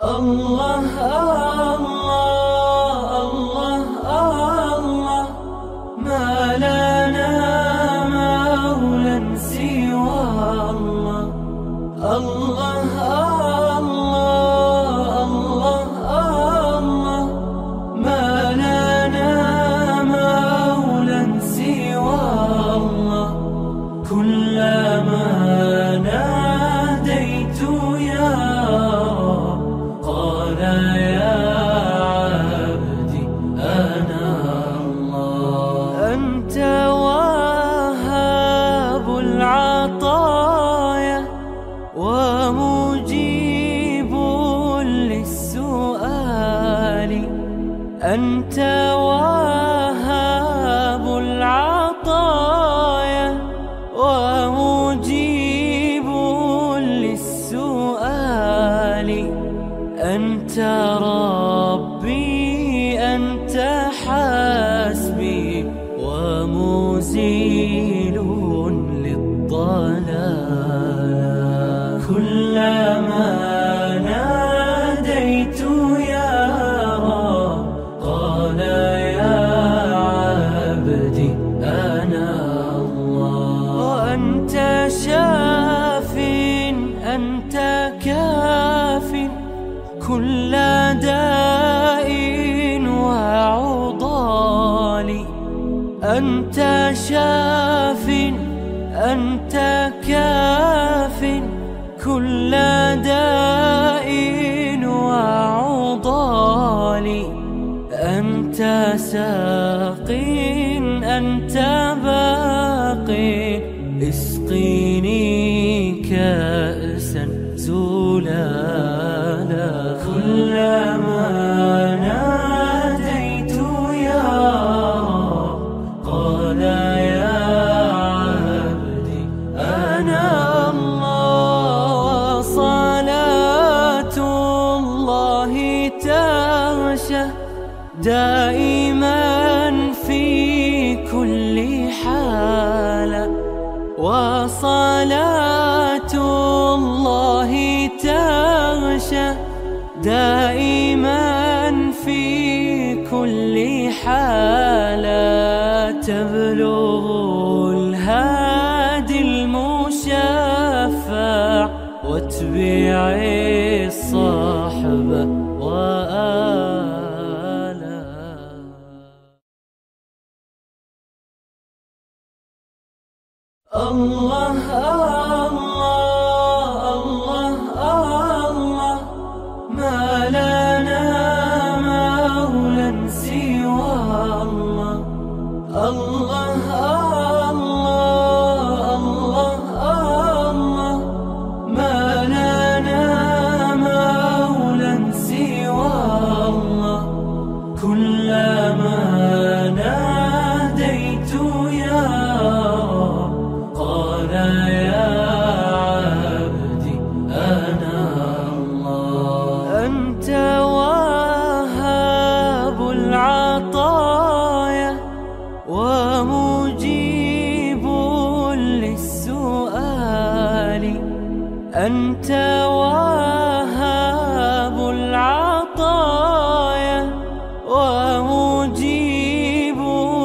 الله الله الله الله، ما لنا مولى سوى الله. الله الله الله الله، ما لنا مولى سوى الله. كلما ناديت يا رب قال يا عبدي أنا الله. أنت وهاب العطايا ومجيب للسؤال. أنت وهاب العطايا ومجيب للسؤال. أنت ربي أنت حسبي ومزيل للضلال. كلما ناديت يا رب قال يا عبدي أنا الله. وأنت شاف أنت كاف كل داء وعضال. أنت شاف أنت كاف كل داء وعضال. أنت ساق أنت باق اسقيني كأسا زلالا. كلما ناديت يا رب قال يا عبدي أنا الله. صلاة الله تغشى دائما في كل حال. وصلاة الله تغشى دائما في كل حال. تبلغ الهادي المشفع واتبع الصحب وآله. الله الله الله الله، ما لنا مولى سوى الله. الله الله الله الله، ما لنا مولى سوى الله. كلما ناديت يا رب قال يا عبدي أنا الله. أنت وهاب العطايا ومجيب للسؤال. أنت وهاب العطايا ومجيب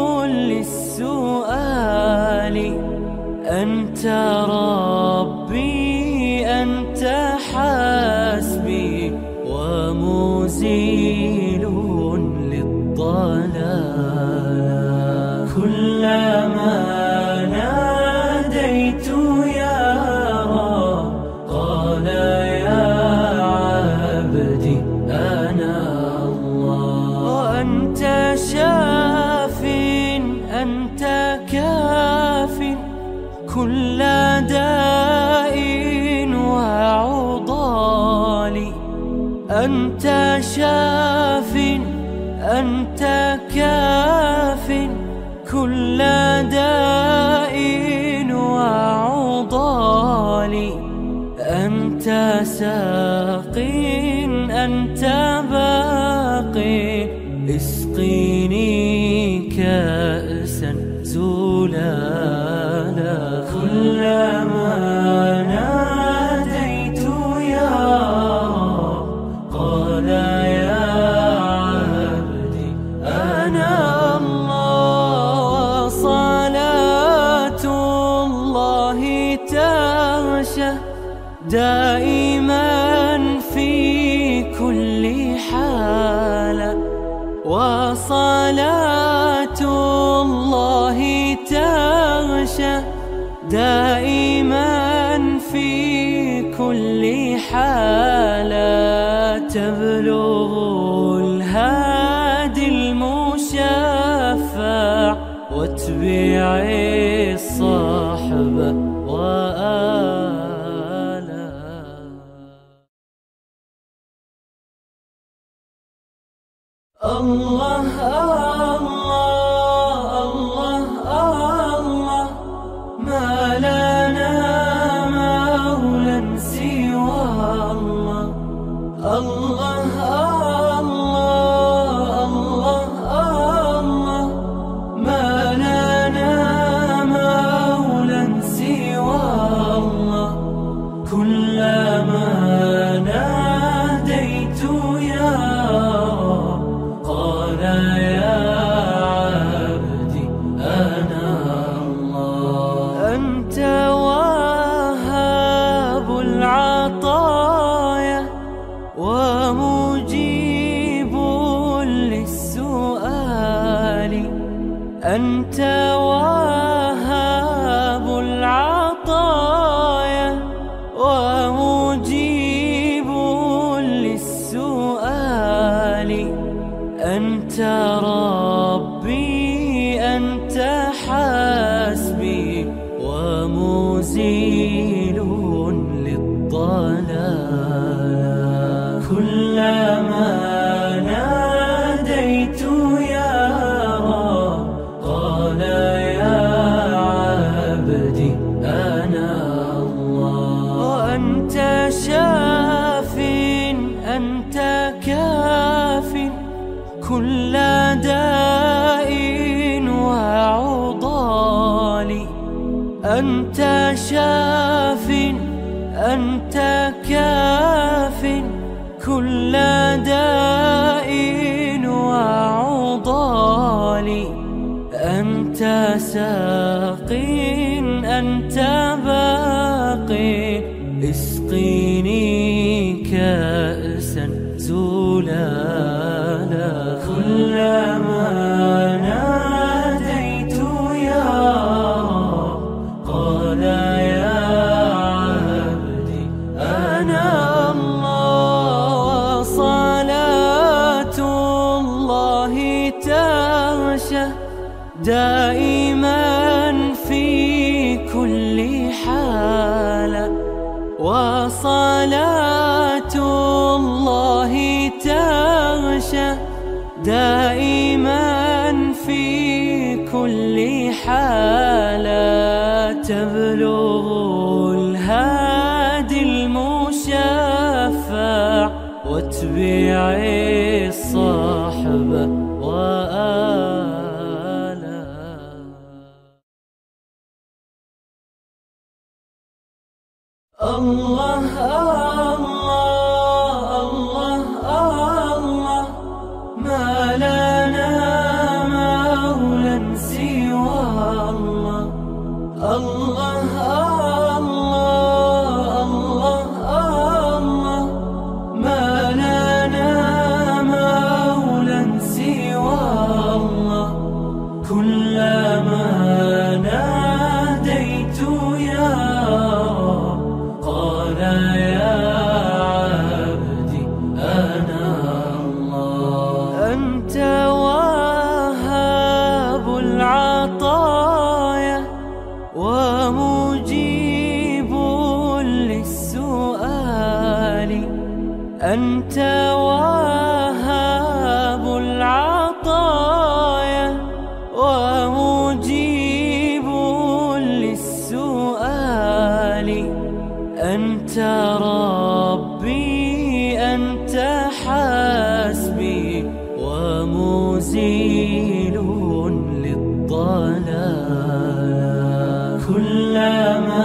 للسؤال. أنت ربي أنت حسبي ومزيل للضلال. كلما ناديت يا رب قال يا عبدي أنا الله. وأنت شاف أنت كاف كل داء وعضال. أنت شاف أنت كاف كل داء وعضال. أنت ساق أنت باق اسقيني كأسا زلالا. كلما ناديت يا رب دائما في كل حال، وصلاة الله تغشى دائما في كل حال، تبلغ الهادي المشفع واتبع الصحب وآله. الله الله الله الله، ما لنا مولى سوى الله. الله الله الله الله، ما لنا مولى سوى الله. كلما ناديت يا رب قال يا عبدي أنا الله. أنت وهاب العطايا ومجيب للسؤال، أنت وهاب العطايا ومجيب للسؤال، أنت ربي أنت حسبي ومزيل للضلال. كلما ناديت يا رب قال يا عبدي أنا الله. وأنت شاف أنت كاف كل داء وعضال، أنت شاف أنت كاف كل داء وعضال، أنت ساق أنت باق اسقيني كأسا زلالا. كلما ناديت يا رب قال يا عبدي أنا الله. صلاة الله تغشى دائما في كل حال، وصلاة الله تغشى دائما في كل حال، تبلغ الهادي المشفع واتبع الصحب وآله. الله الله الله الله، ما لنا مولى سوى الله. الله الله الله الله، ما لنا مولى سوى الله. كلما ناديت يا رب قال يا عبدي أنا الله. أنت وهاب العطايا ومجيب للسؤال، أنت وهاب العطايا ومجيب للسؤال، أنت ربي أنت حسبي ومزيل للضلال. كلما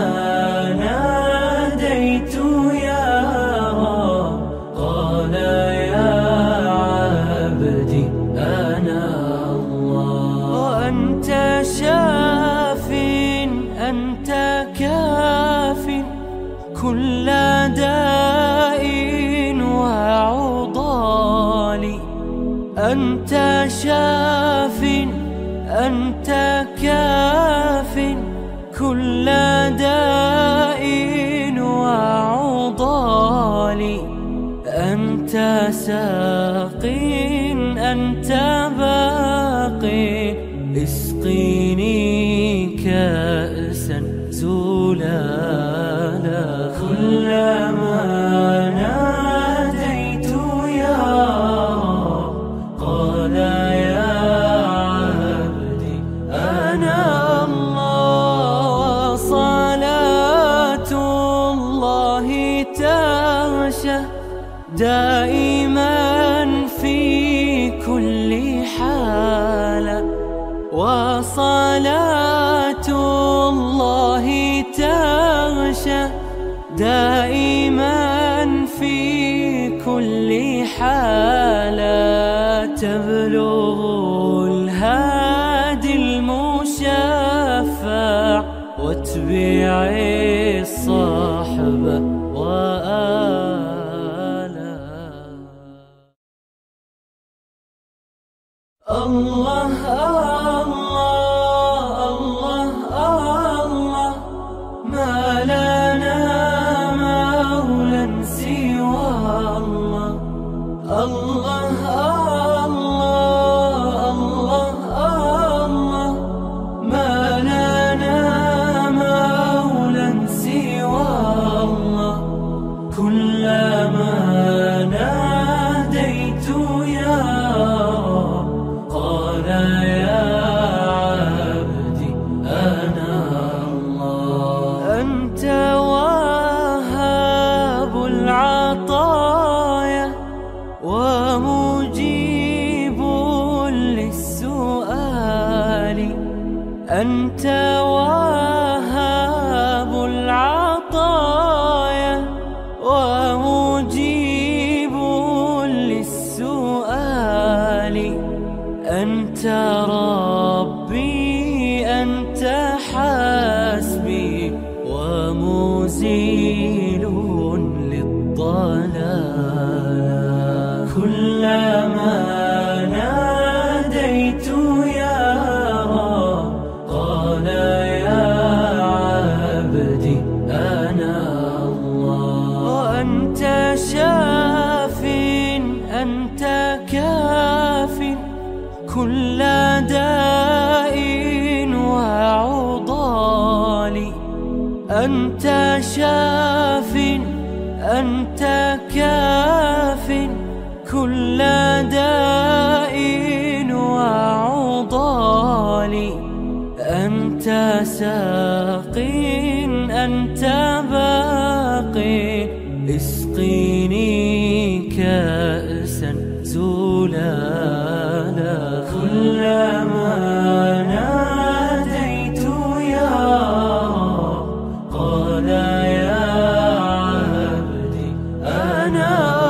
ناديت يا رب قال يا عبدي أنا الله. وأنت شاف أنت كاف كل أنت شاف أنت كاف كل داء وعضال. أنت ساق أنت باق اسقيني كأسا زلالا. كلما ناديت يا رب قال يا عبدي أنا الله. صلاة الله تغشى دائما في كل حالة، وصلاة الله تغشى دائما في كل حالة. تبلغ الهادي المشفع واتبع الصحب وآله. الله الله الله الله ما لنا مولى سوى الله. الله الله الله الله ما لنا مولى سوى الله. كلما ناديت يا رب قال يا عبدي أنا الله. أنت وهاب العطايا ومجيب للسؤال. أنت وهاب العطايا ومجيب للسؤال. أنت ربي أنت حسبي ومزيل للضلال. كلما ناديت يا رب قال يا عبدي أنا الله. وأنت شاف أنت كاف كل داء وعضال. أنت شاف أنت كاف كل داء وعضال. أنت ساق أنت باق اسقيني كأسا زلالا. كلما ناديت يا رب قال يا عبدي أنا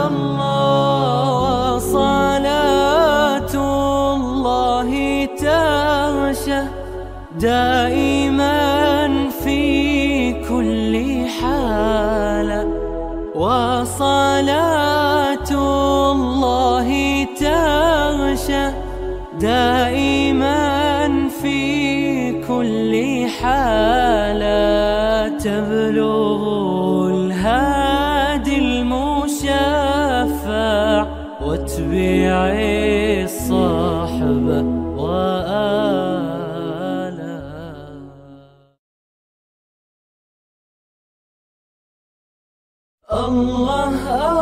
الله. صلاة الله تغشى دائما في كل حالة، وصلاة الله تغشى دائما في كل حالة. تبلغ الهادي المشفع واتبع الصحب وآله. الله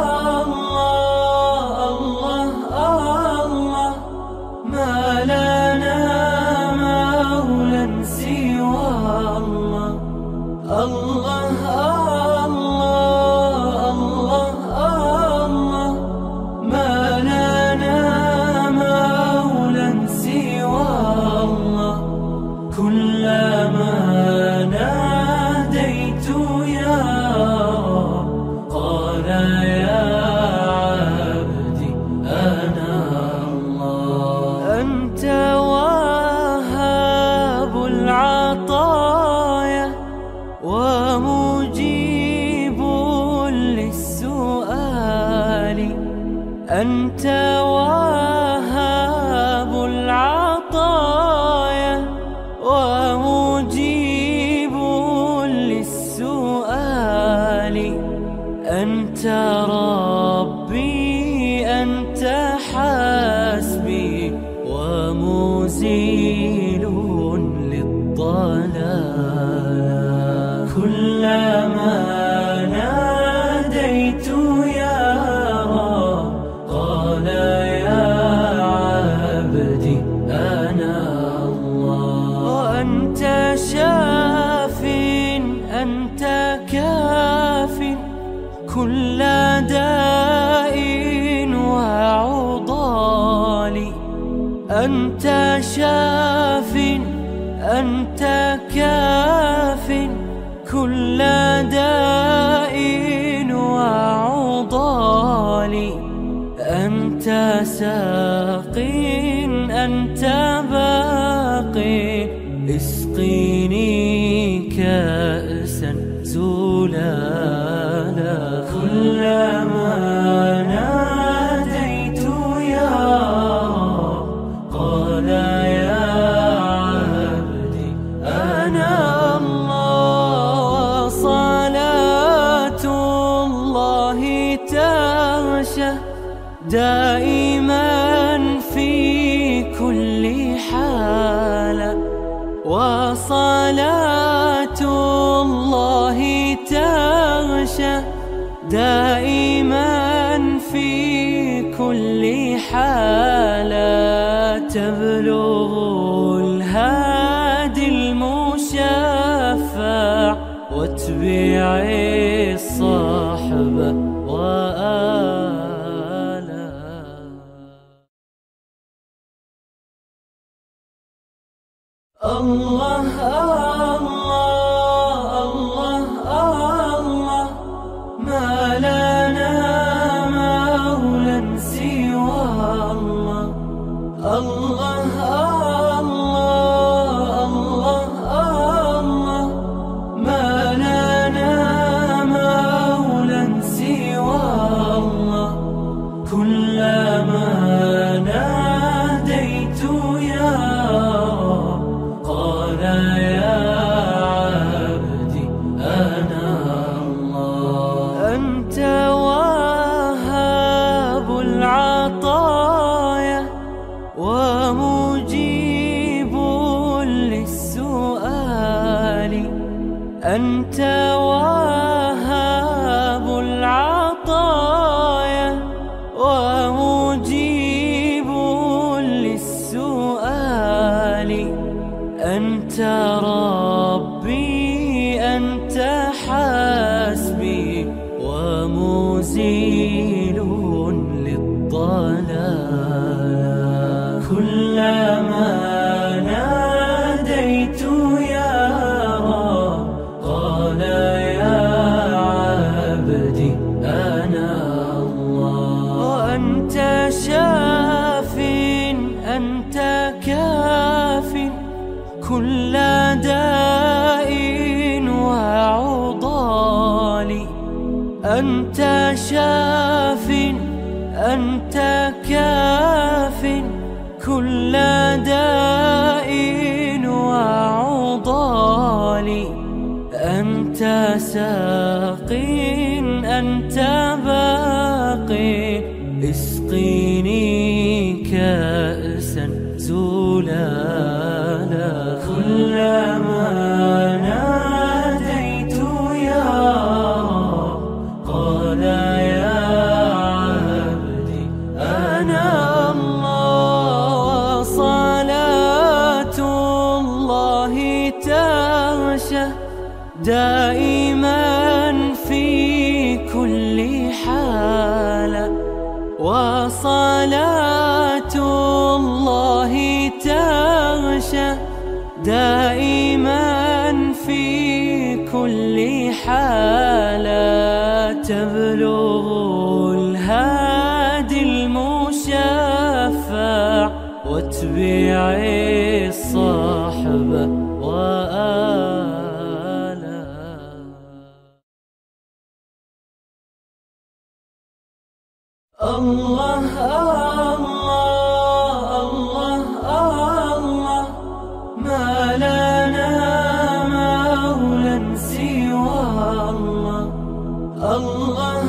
الله الله الله ما لنا مولى سوى الله. الله الله الله الله ما لنا مولى سوى الله. كلما ناديت يا رب قال يا عبدي أنا الله. أنت وهاب العطايا ومجيب للسؤال. أنت وهاب أنت شاف، أنت كاف كل داء وعضال. أنت ساق، أنت باق، اسقيني كأسا زلالا. كلما ناديت يا رب قال يا عبدي أنا الله. صلاة الله تغشى دائما في كل حالة، وصلاة الله تغشى دائما في كل حالة. تبلغ الهادي المشفع واتبع الصحب وآله. الله الله الله الله، ما لنا مولى سوى الله. الله الله الله الله، ما لنا مولى سوى الله. كلما ناديت يا رب قال يا عبدي أنا الله. أنت وهاب العطايا ومجيب للسؤال. أنت وهاب العطايا ومجيب للسؤال. أنت ربي، أنت حسبي، ومزيل للضلال. كلما ناديت يا رب قال يا عبدي أنا الله. وأنت شاف، أنت كاف كل داء وعضال. أنت شاف، أنت كاف كل داء وعضال. أنت ساق، أنت باق، اسقيني كأسا زلالا. كلما ناديت يا رب قال يا عبدي أنا الله. صلاة الله تغشى دائما في كل حالة، وصلاة الله تغشى دائما في كل حالة. تبلغ الهادي المشفع واتبع الصحب وآله. الله الله الله الله، ما لنا مولى سوى الله. الله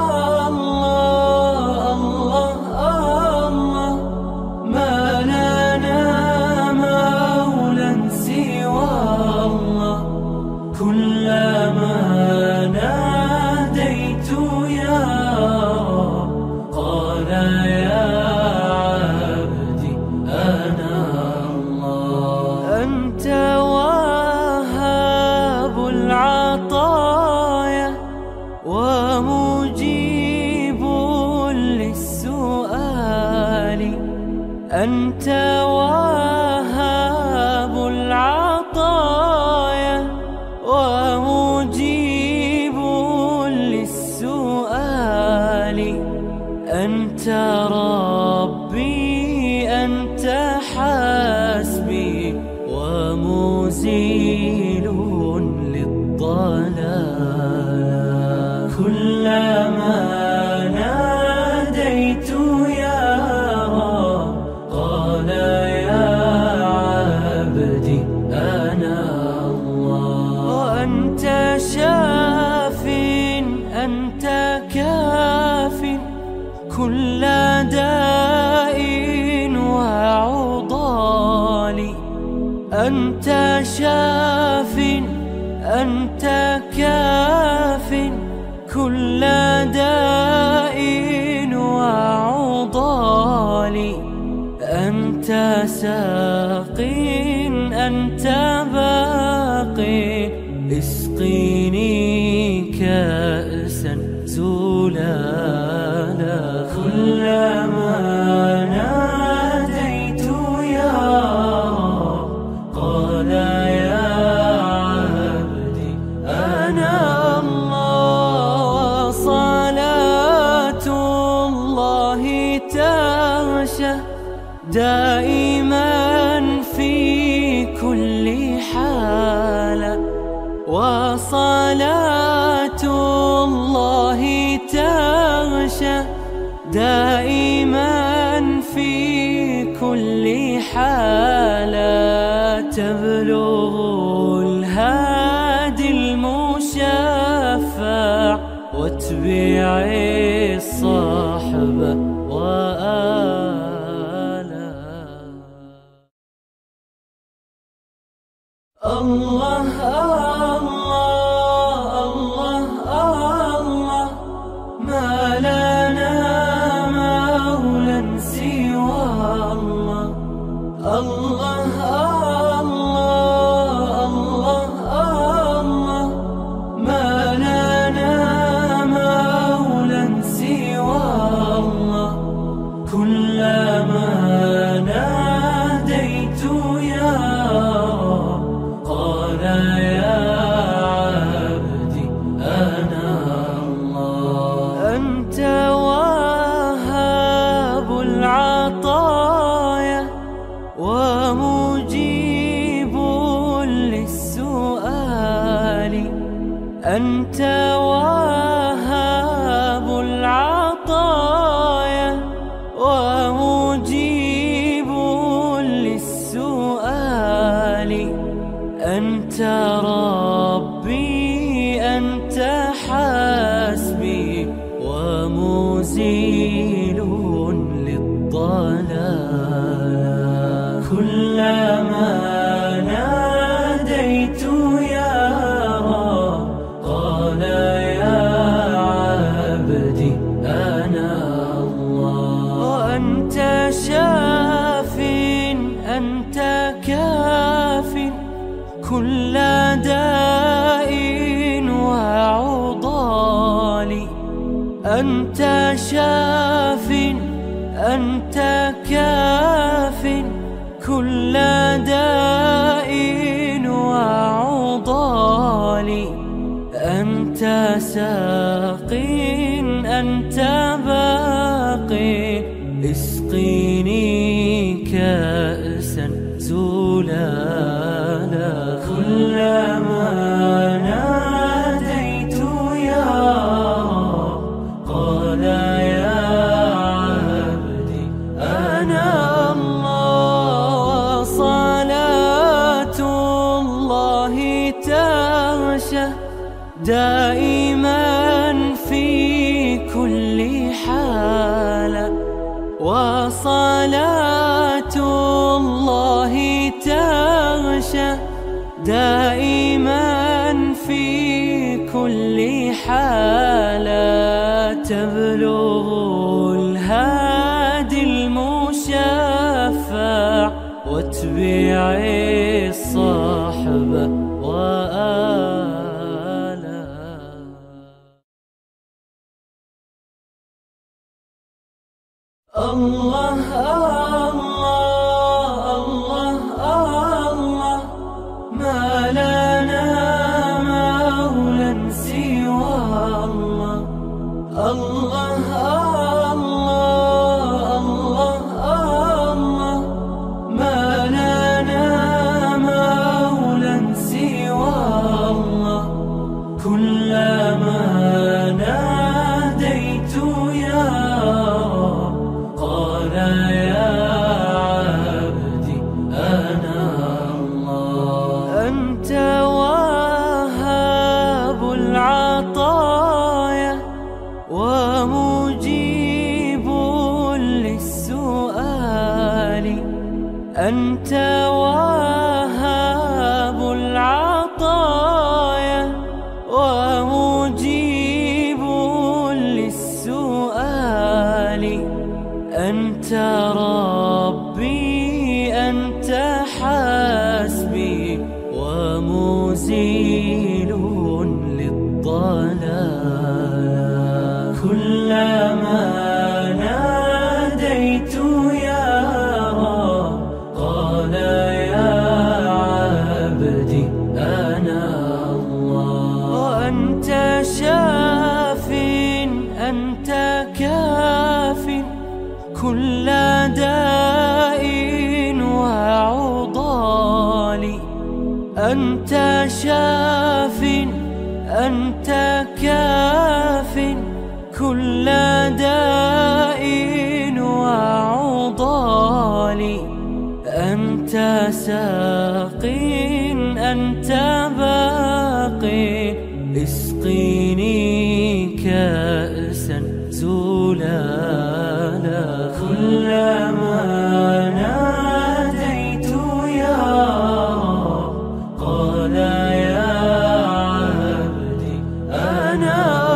الله الله الله، ما لنا مولى سوى الله. كلما ناديت يا رب قال يا عبدي أنا الله. أنت وهاب العطايا ومجيب للسؤال. أنت وهاب العطايا ومجيب للسؤال. أنت ربي أنت حسبي ومزيل للضلال. كلما ناديت يا رب قال يا عبدي أنا الله. وأنت شاف أنت كاف كل داء وعضال. أنت شاف أنت كاف كل داء وعضال. أنت ساق أنت باق اسقيني كأسا زلالا. كلما ناديت يا رب قال يا عبدي أنا الله. صلاة الله تغشى دائما في كل حالة. وصلاة الله تغشى دائما في كل حالة. تبلغ الهادي المشفع واتبع الصحب وآله. الله الله الله الله ما لنا مولى سوى الله. الله الله الله الله ما لنا مولى سوى الله. كلما ناديت يا رب قال يا عبدي أنا الله. أنت وهاب العطايا ومجيب للسؤال. أنت وهاب العطايا ومجيب للسؤال. أنت ربي أنت حسبي ومزيل للضلال. كلما ناديت يا رب قال يا عبدي أنا الله. وأنت شاف أنت كاف كل داء وعضال. أنت شاف أنت كاف كل داء وعضال. أنت ساق أنت باق اسقيني كأسا زلالا. كلما ناديت يا رب قال يا عبدي أنا الله. صلاة الله تغشى دائما في كل حالة. وصلاة الله تغشى دائما في كل حالة. تبلغ الهادي المشفع واتبع الصحب وآله. الله الله أنت وهاب العطايا ومجيب للسؤال. أنت ربي أنت حسبي ومزيل للضلال. كلما ناديت يا رب قال يا عبدي أنا الله. وأنت شاف أنت كاف كل داء وعضال. أنت شاف أنت كاف كل داء وعضال. أنت ساق أنت باق اسقيني كأسا زلالا. كلما ناديت يا رب قال يا عبدي أنا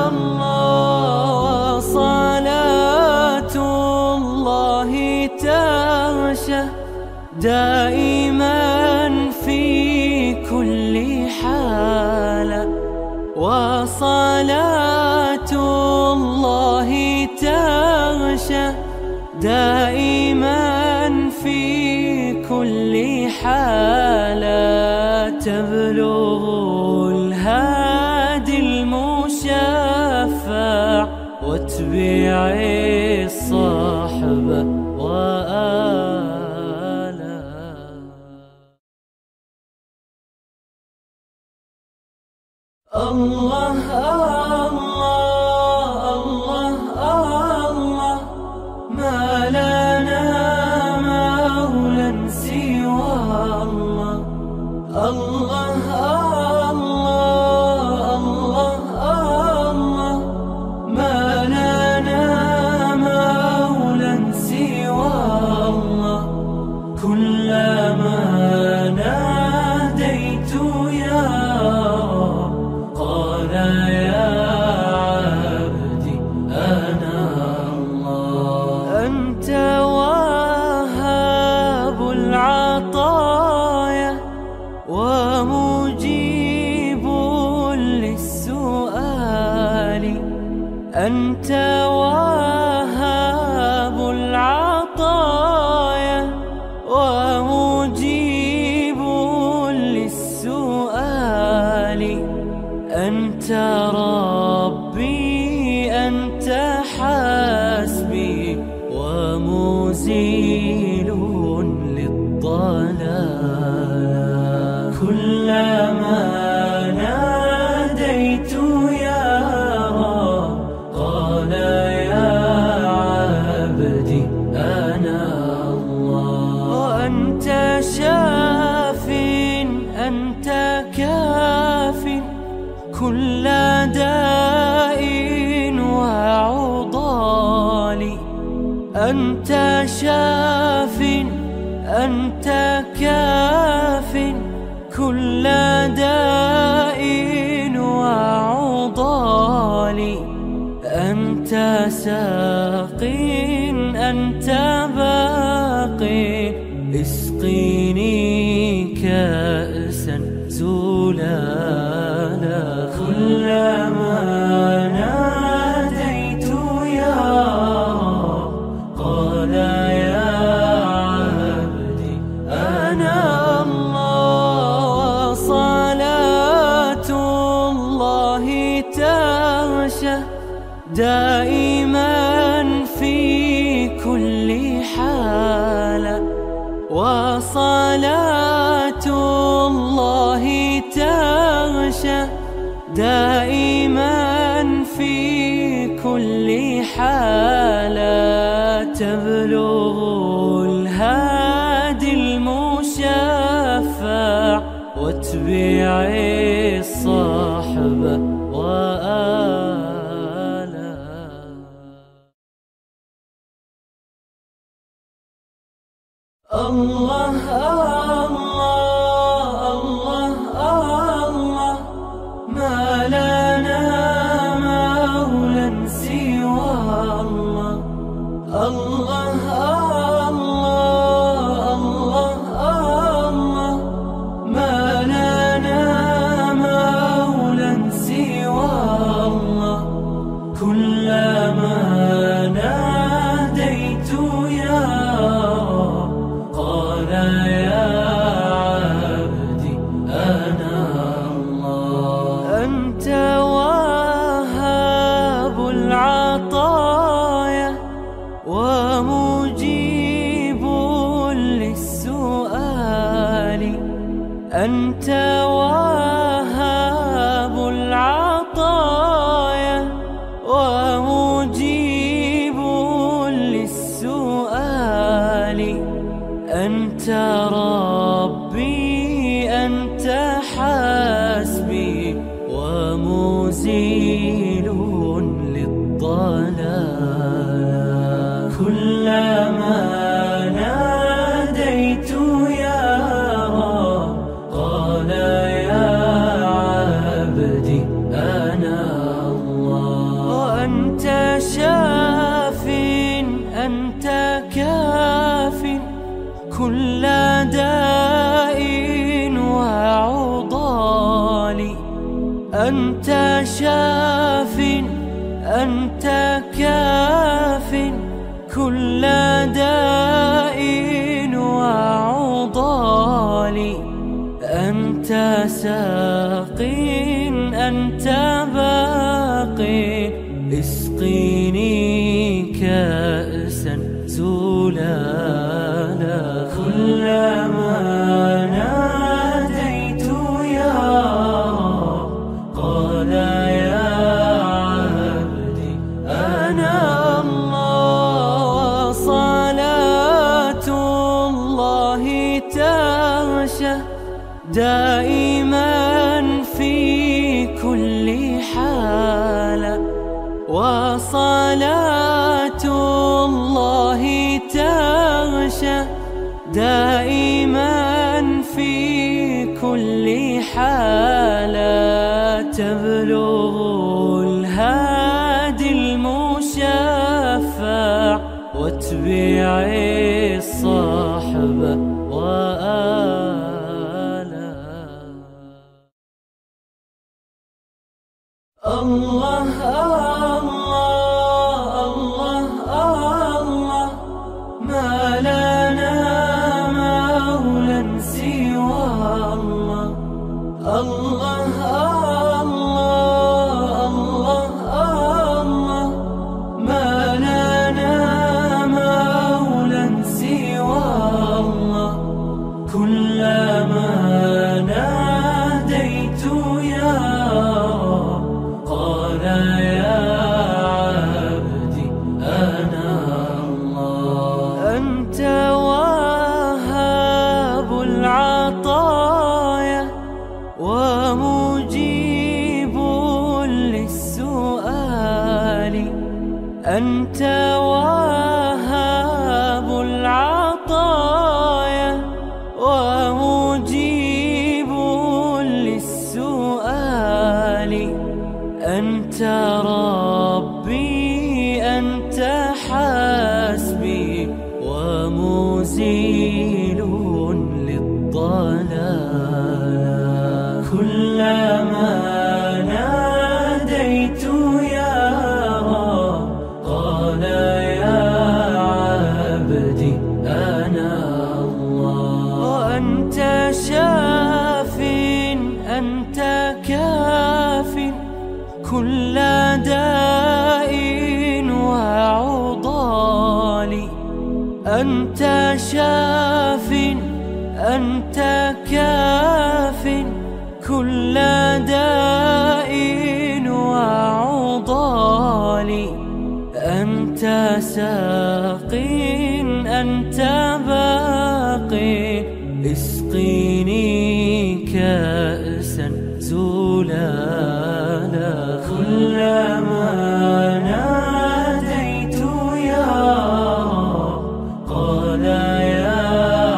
الله. صلاة الله تغشى دائما في كل حالة. وصلاة الله تغشى دائما في كل حالة. تبلغ الهادي المشفع واتبع الصحب وآله. الله الله الله الله ما لنا مولى سوى الله. الله الله الله الله ما لنا مولى سوى الله. كلما ناديت يا رب قال يا عبدي أنا الله. أنت وهاب العطايا ومجيب للسؤال. أنت وهاب العطايا ومجيب للسؤال. أنت ربي أنت حسبي ومزيل للضلال. كلما ناديت يا رب قال يا عبدي أنا الله. وأنت شاف أنت كاف كل داء وعضال. أنت شاف أنت كاف كل داء وعضال. أنت ساق أنت باق اسقيني كأسا زلالا. كلما ناديت يا رب قال يا عبدي أنا الله. صلاة الله تغشى دائما في كل حالة. وصلاة الله تغشى دائما في كل حالة. تبلغ الهادي المشفع واتبع الصحب وآله. الله الله الله الله، ما لنا مولى سوى الله. الله الله الله الله، ما لنا مولى سوى الله. كلما ناديت يا رب قال يا عبدي أنا الله. أنت وهاب العطايا ومجيب للسؤال. أنت وهاب العطايا ومجيب للسؤال. أنت ربي أنت حسبي ومزيل للضلال. كلما ناديت يا رب قال يا عبدي أنا الله. وأنت شاف أنت كاف كل داء وعضال. أنت شاف أنت كاف كل داء وعضال. أنت ساق أنت باق اسقيني كأسا زلالا. كلما ناديت يا رب قال يا عبدي أنا الله. صلاة الله تغشى دائما في كل حال. وصلاة الله تغشى دائما في كل حال. تبلغ الهادي المشفع واتبع الصحب وآله. الله الله الله الله، ما لنا مولى سوى الله. الله الله الله الله، ما لنا مولى سوى الله. كلما ناديت يا رب قال يا عبدي أنا الله. أنت وهاب العطايا ومجيب للسؤال. أنت وهاب العطايا ومجيب للسؤال. أنت ربي أنت حسبي ومزيل للضلال. كلما ناديت يا رب قال يا عبدي أنا الله. وأنت شاف أنت كاف كل داء وعضال. أنت شاف أنت كاف كل داء وعضال. أنت ساق أنت باق اسقيني كأسا زلالا. كلما ناديت يا رب قال يا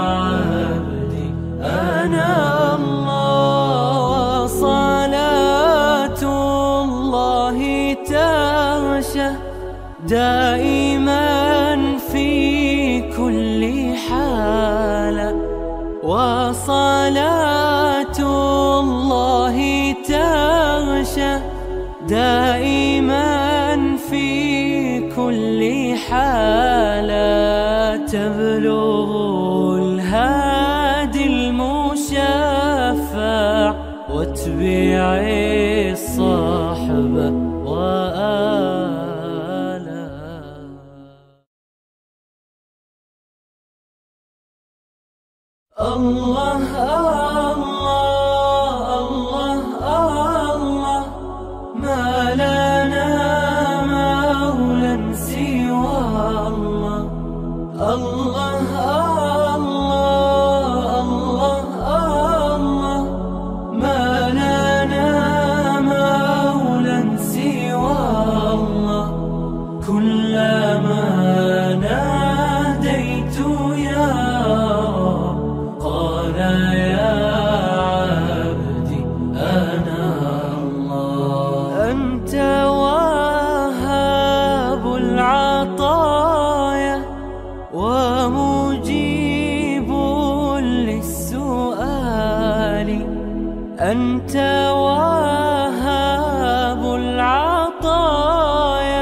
دائما في كل حالة تبلغ الهادي المشفع واتبع الصحبة وآله. الله الله الله الله ما لنا مولى سوى الله. الله الله الله الله ما لنا مولى سوى الله. كلما ناديت يا رب قال يا عبدي أنا الله. أنت وهاب العطايا ومجيب للسؤال. أنت وهاب العطايا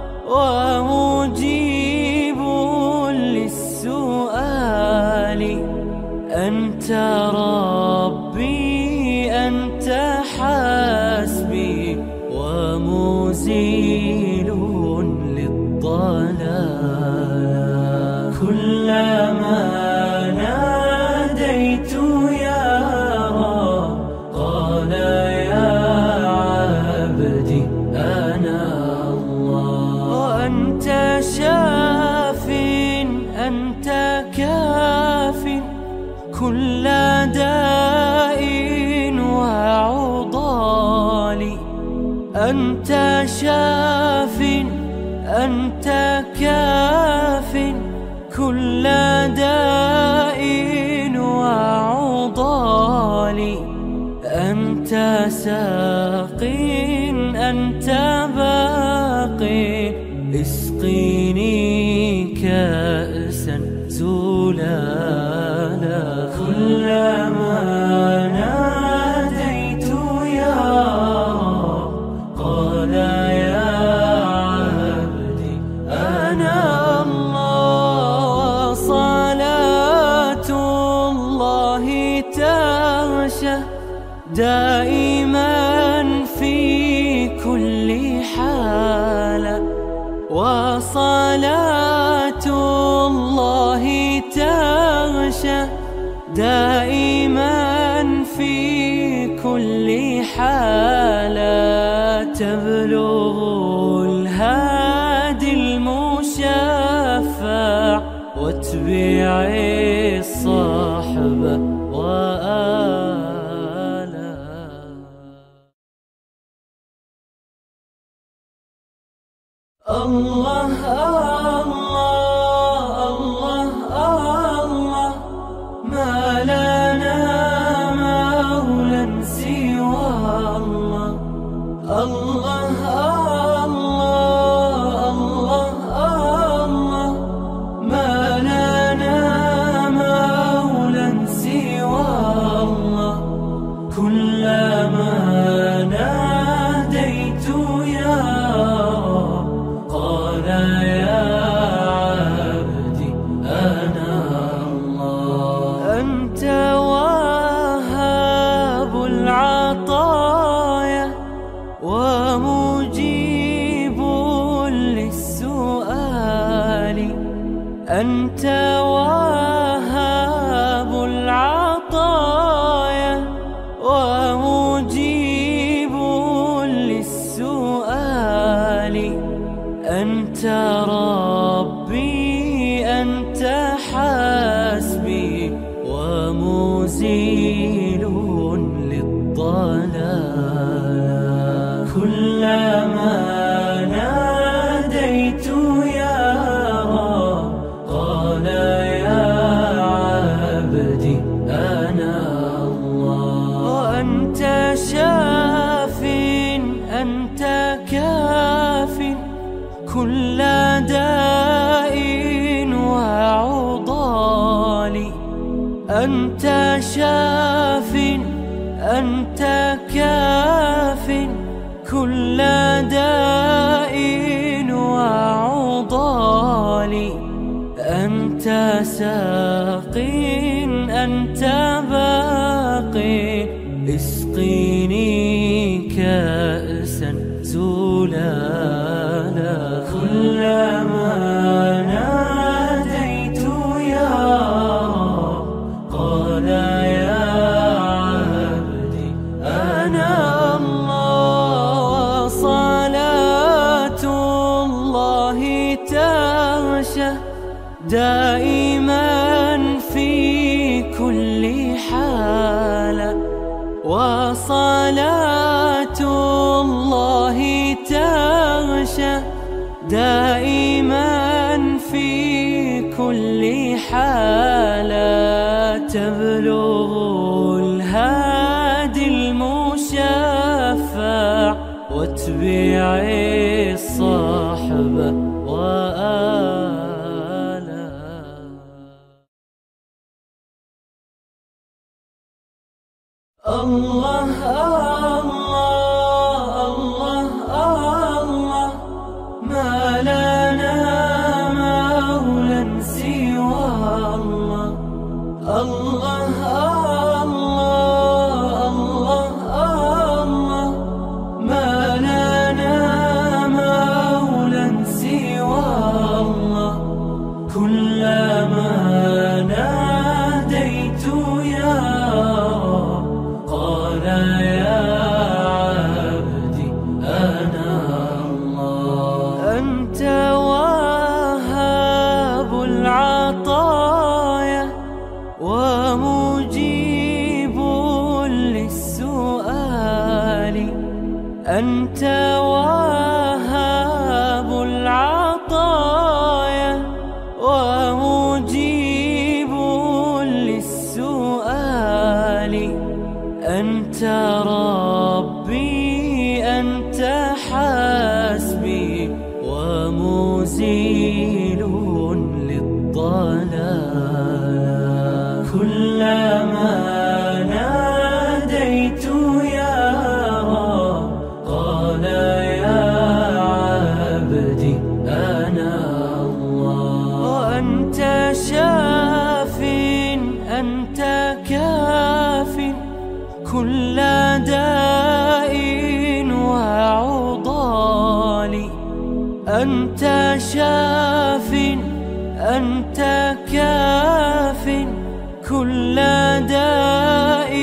ومجيب للسؤال. أنت ربي أنت حسبي ومزيل للضلال. كلما ناديت يا رب قال يا عبدي أنا الله. وأنت شاف أنت كاف كل داء وعضال. أنت شاف أنت كاف كل داء وعضال. أنت ساق أنت باق اسقيني كأسا زلالا. كلما ناديت يا رب قال يا عبدي أنا الله. صلاة الله تغشى دائما في كل حالة. وصلاة الله تغشى دائما في كل حالة تبلغ الهادي المشفع واتبع الصحبة وآله. الله الله الله الله ما لنا مولى سوى الله. الله الله الله الله ما لنا مولى سوى الله. كلما ناديت يا رب قال يا عبدي أنا الله. أنت وهاب العطايا ومجيب للسؤال. أنت وهاب العطايا ومجيب للسؤال. أنت ربي أنت حسبي ومزيل للضلال. كلما ناديت يا رب قال يا عبدي أنا الله. وأنت شاف أنت كاف كل داء وعضال. أنت شاف أنت كاف كل طالي أنت ساق أنت باق اسقيني كأسا زلالا كلما ناديت يا رب قال يا عبدي أنا الله صلاة الله تغشى دائما في كل حالة وصلاة الله تغشى دائما في كل حالة تبلغ الهادي المشفع واتبع الصحب وآله. الله الله الله الله ما لنا مولى سوى الله. الله الله الله الله ما لنا مولى سوى الله. كلما ناديت يا رب قال يا عبدي أنا الله. أنت وهاب العطايا ومجيب للسؤال. أنت وهاب العطايا ومجيب للسؤال. أنت ربي أنت حسبي ومزيل للضلال. كلما ناديت يا رب قال يا عبدي أنا الله. وأنت شاف أنت كاف كل داء وعضال. أنت شاف أنت كاف كل داء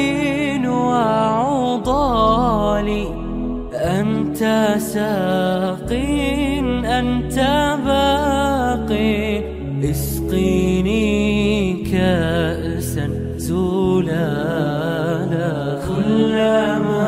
وعضال. أنت ساق أنت باق اسقيني كأسا زلالا كلما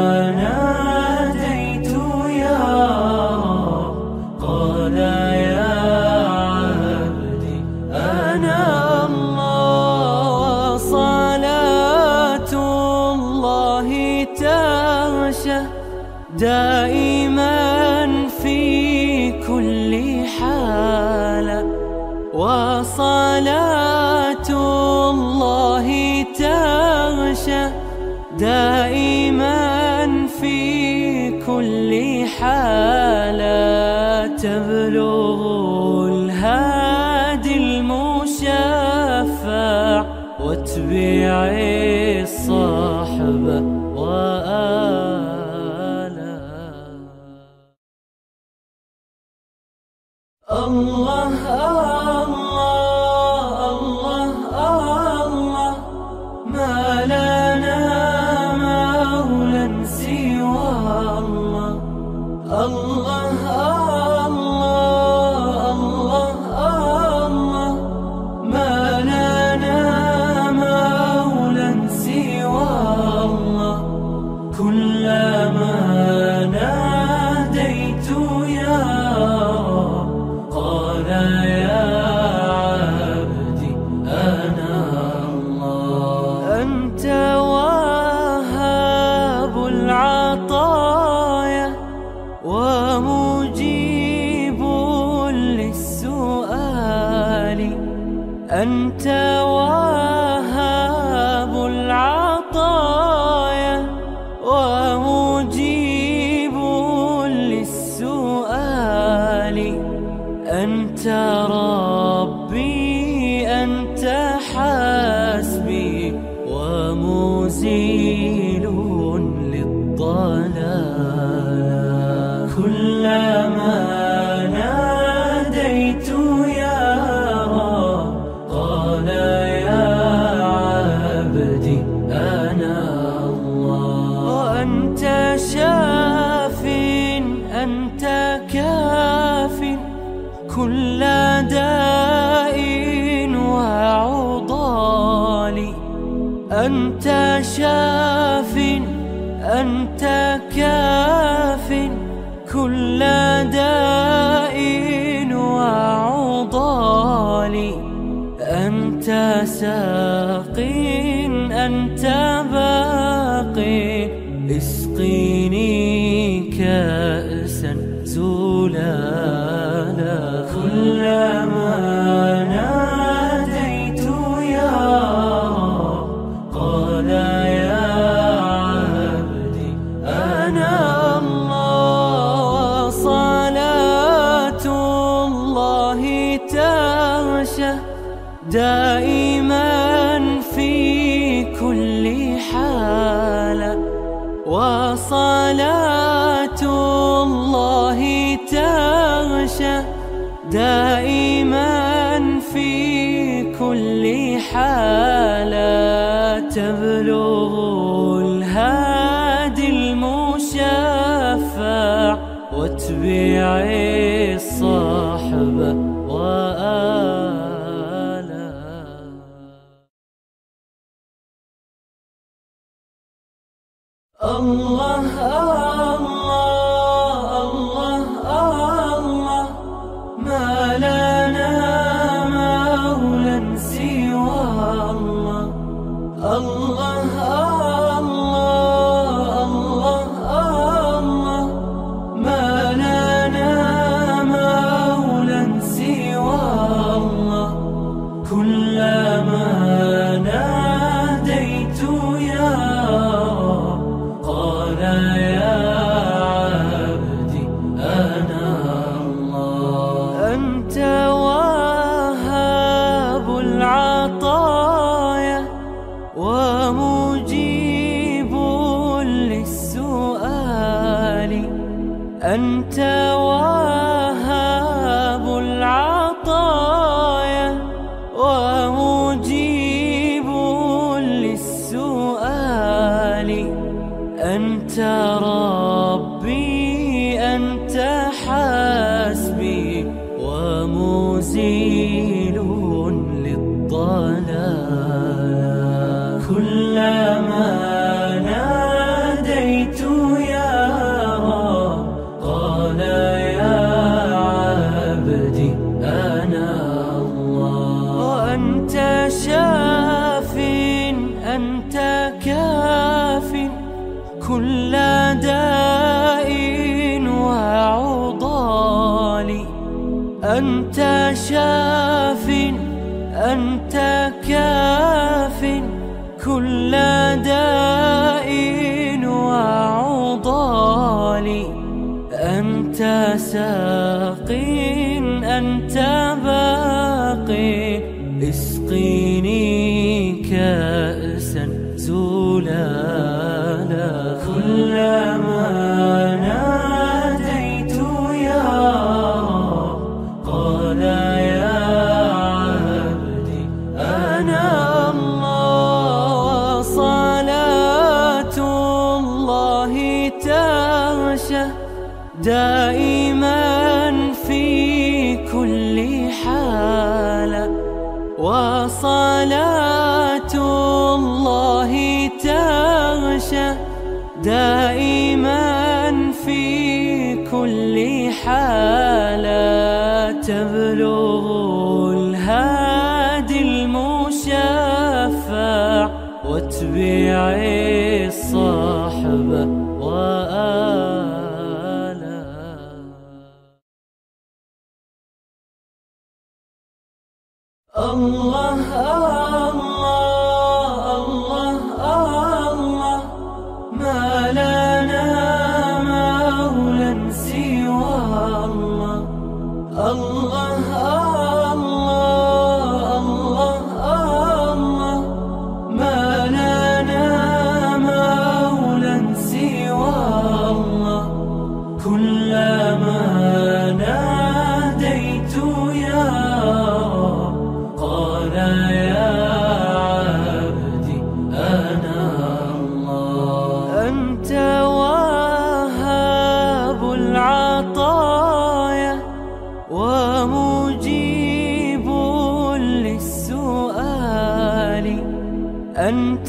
ناديت يا رب قال يا عبدي أنا الله. صلاة الله تغشى دائما في كل حالة وصلاة الله تغشى دائما في كل حالة تبلغ الهادي المشفع واتبع الصحب وآله. الله الله الله الله ما لنا مولى سوى الله. الله الله الله الله ما لنا مولى سوى الله. كلما ناديت يا رب قال يا عبدي أنا الله. أنت وهاب العطايا ومجيب للسؤال. أنت وهاب العطايا ومجيب للسؤال. أنت ومزيل للضلال. كلما ناديت يا رب قال يا عبدي أنا الله. وأنت شاف أنت كاف كل داء وعضال. أنت شاف أنت كاف كل داء وعضال. أنت ساق أنت باق اسقيني كأسا زلالا. كلما ناديت يا رب قال يا عبدي أنا الله. صلاة الله تغشى دائما في كل حال. وصلاة الله تغشى دائما في كل حال. تبلغ الهادي المشفع واتبع الصحب وآله. الله الله الله الله ما لنا مولى سوى الله. الله الله الله الله ما لنا مولى سوى الله. كلما ناديت يا رب قال يا عبدي أنا الله. أنت وهاب العطايا ومجيب للسؤال. أنت وهاب العطايا ومجيب للسؤال. أنت ربي أنت حسبي ومزيل للضلال. كلما ناديت يا رب قال يا عبدي أنا الله. وأنت شاف أنت كاف كل داء وعضال. أنت شاف أنت كاف كل داء وعضال. أنت ساق أنت باق اسقيني كأسا زلالا. كلما ناديت يا رب قال يا عبدي أنا الله. صلاة الله تغشى دائما في كل حال. وصلاة الله تغشى دائما في كل حال. تبلغ الهادي المشفع واتبع الصحب وآله. الله الله الله الله ما لنا مولى سوى الله. الله الله الله الله ما لنا أنت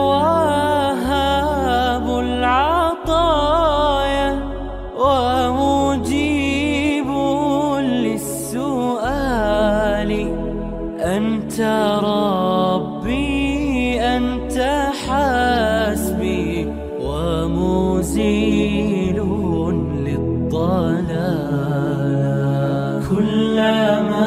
وهاب العطايا ومجيب للسؤال. أنت ربي أنت حسبي ومزيل للضلال. كلما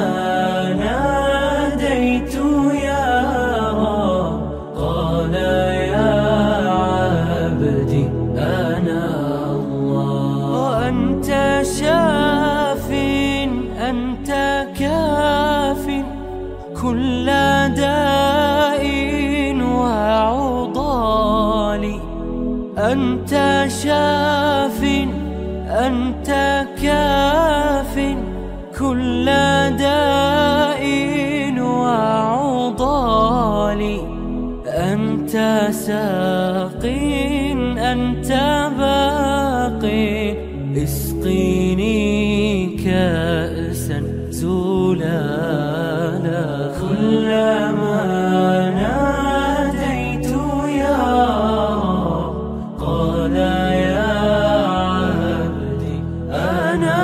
ناديت يا رب قال يا عبدي أنا الله. وأنت شاف أنت كاف كل داء وعضال. أنت شاف أنت كاف كل داء وعضال. أنت ساق أنت باق اسقيني كأسا زلالا. كلما ناديت يا رب قال يا عبدي أنا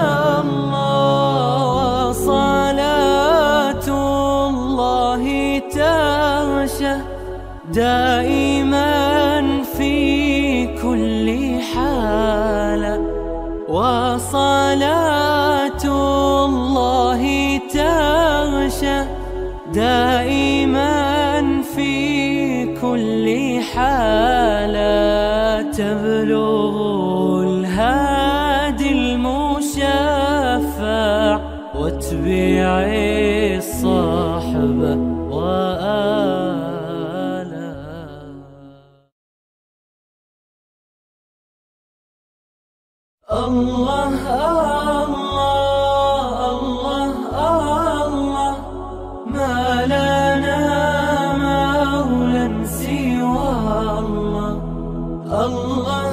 الله. صلاة الله تغشى دائما في كل حالة. وصلاة الله تغشى دائما في كل حالة. تبلغ الهادي المشفع واتبع الصحب وآله. الله الله الله الله ما لنا مولى سوى الله. الله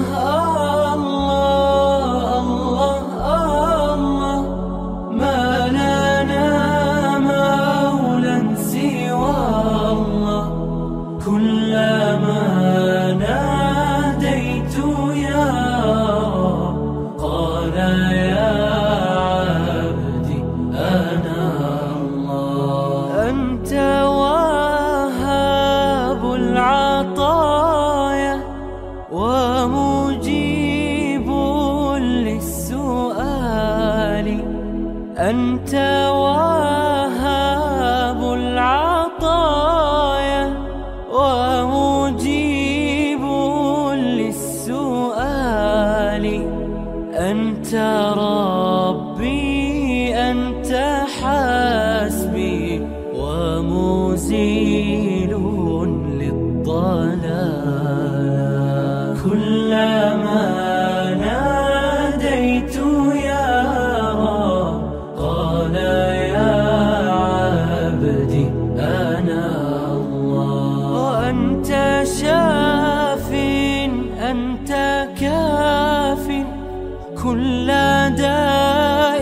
الله الله الله ما لنا مولى سوى الله. كلما ناديت يا رب قال يا عبدي أنا الله. أنت وهاب العطايا ومجيب للسؤال. أنت وهاب العطايا ومجيب للسؤال. أنت ربي أنت حسبي ومزيل للضلال. كلما ناديت يا رب قال يا عبدي أنا الله. وأنت شاف أنت كاف كل داء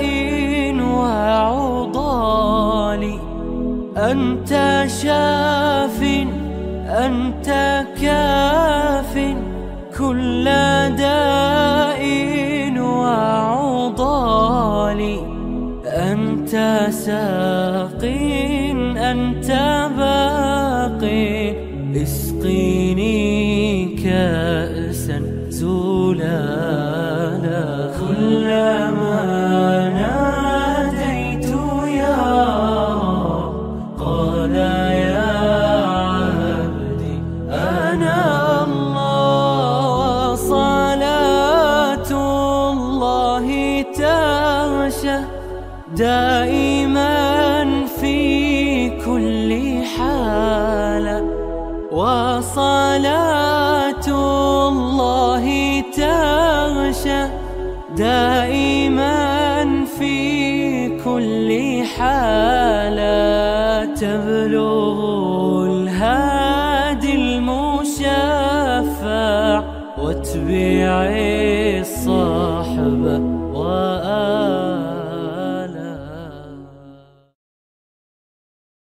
وعضال. أنت شاف أنت كاف كل داء وعضال. أنت ساق أنت باق اسقيني كأسا زلالا. كلما ناديت يا رب قال يا عبدي أنا الله. صلاة الله تغشى دائما في كل حالة. وصلاة الله تغشى دائما في كل حالة. تبلغ الهادي المشفع واتبع